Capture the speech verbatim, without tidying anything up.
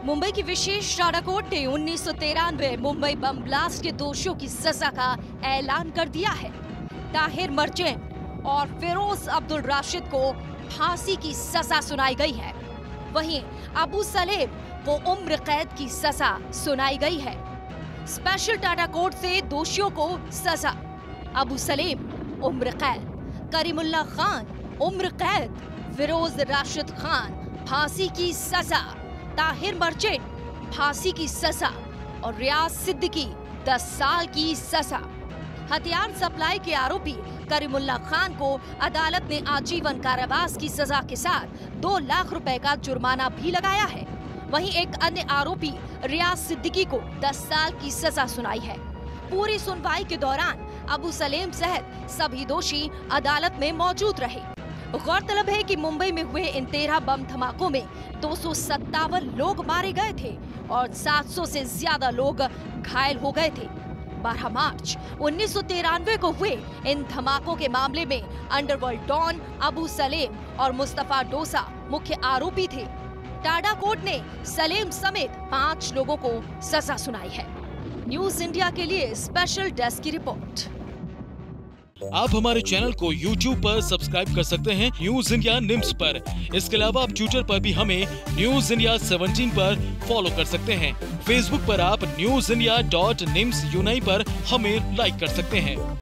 मुंबई की विशेष TADA court ने उन्नीस सौ तिरानवे मुंबई बम ब्लास्ट के दोषियों की सजा का ऐलान कर दिया है। ताहिर मर्चेंट और फिरोज अब्दुल राशिद को फांसी की सजा सुनाई गई है। वहीं अबू सलेम को उम्र कैद की सजा सुनाई गई है। स्पेशल टाडा कोर्ट से दोषियों को सजा। अबू सलेम उम्र कैद, करीमुल्लाह खान उम्र कैद, फिरोज राशिद खान फांसी की सजा, ताहिर मर्चेंट फांसी की सजा और रियाज सिद्दीकी दस साल की सजा। हथियार सप्लाई के आरोपी करीमुल्लाह खान को अदालत ने आजीवन कारावास की सजा के साथ दो लाख रुपए का जुर्माना भी लगाया है। वहीं एक अन्य आरोपी रियाज सिद्दीकी को दस साल की सजा सुनाई है। पूरी सुनवाई के दौरान अबू सलेम सहित सभी दोषी अदालत में मौजूद रहे। गौरतलब है कि मुंबई में हुए इन तेरह बम धमाकों में दो सौ सत्तावन लोग मारे गए थे और सात सौ से ज्यादा लोग घायल हो गए थे। बारह मार्च उन्नीस सौ तिरानवे को हुए इन धमाकों के मामले में अंडरवर्ल्ड डॉन अबू सलेम और मुस्तफा डोसा मुख्य आरोपी थे। टाडा कोर्ट ने सलेम समेत पाँच लोगों को सजा सुनाई है। न्यूज इंडिया के लिए स्पेशल डेस्क की रिपोर्ट। आप हमारे चैनल को यूट्यूब पर सब्सक्राइब कर सकते हैं न्यूज इंडिया निम्स पर। इसके अलावा आप ट्विटर पर भी हमें न्यूज इंडिया सेवनटीन पर फॉलो कर सकते हैं। फेसबुक पर आप न्यूज इंडिया डॉट निम्स यूनाई पर हमें लाइक कर सकते हैं।